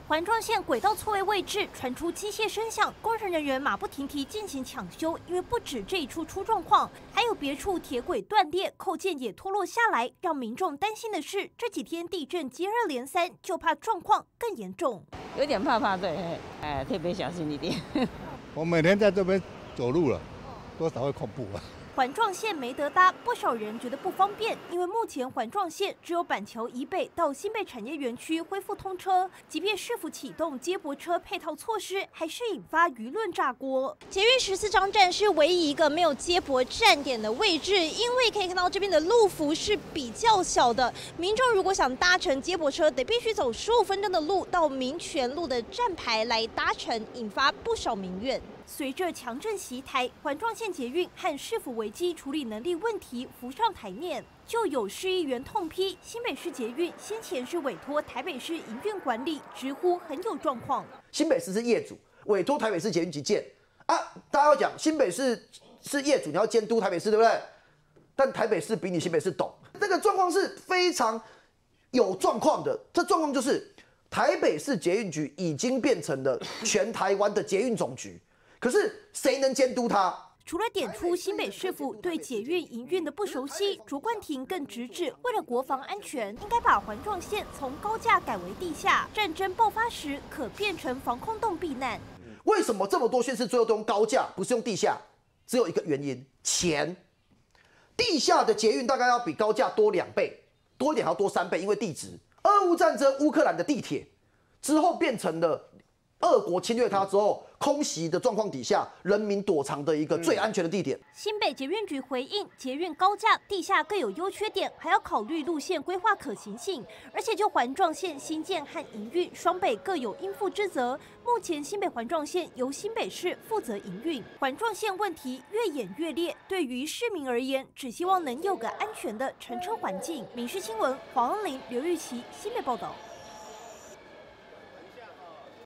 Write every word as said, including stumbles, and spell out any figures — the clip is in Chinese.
环状线轨道错位位置传出机械声响，工程人员马不停蹄进行抢修。因为不止这一处出状况，还有别处铁轨断裂，扣件也脱落下来。让民众担心的是，这几天地震接二连三，就怕状况更严重。 有点怕怕，对，哎，特别小心一点。 我每天在这边走路了，多少会恐怖啊。 环状线没得搭，不少人觉得不方便，因为目前环状线只有板桥以北到新北产业园区恢复通车，即便市府启动接驳车配套措施，还是引发舆论炸锅。捷运十四张站是唯一一个没有接驳站点的位置，因为可以看到这边的路幅是比较小的，民众如果想搭乘接驳车，得必须走十五分钟的路到民权路的站牌来搭乘，引发不少民怨。 随着强震袭台，环状线捷运和市府危机处理能力问题浮上台面，就有市议员痛批新北市捷运先前是委托台北市营运管理，直呼很有状况。 新北市是业主，委托台北市捷运局建啊，大家要讲新北市是业主，你要监督台北市，对不对？但台北市比你新北市懂，这个状况是非常有状况的。这状况就是台北市捷运局已经变成了全台湾的捷运总局。 可是谁能监督他？ 除了点出新北市府对捷运营运的不熟悉，卓冠廷更直指，为了国防安全，应该把环状线从高架改为地下，战争爆发时可变成防空洞避难。 为什么这么多县市最后都用高架，不是用地下？只有一个原因：钱。地下的捷运大概要比高架多两倍，多一点还要多三倍，因为地质。俄乌战争，乌克兰的地铁之后变成了。 俄国侵略它之后，空袭的状况底下，人民躲藏的一个最安全的地点。 新北捷运局回应，捷运高架、地下各有优缺点，还要考虑路线规划可行性。而且就环状线新建和营运，双北各有应负之责。目前新北环状线由新北市负责营运，环状线问题越演越烈。对于市民而言，只希望能有个安全的乘车环境。民视新闻黄恩玲、刘玉琪，新北报道。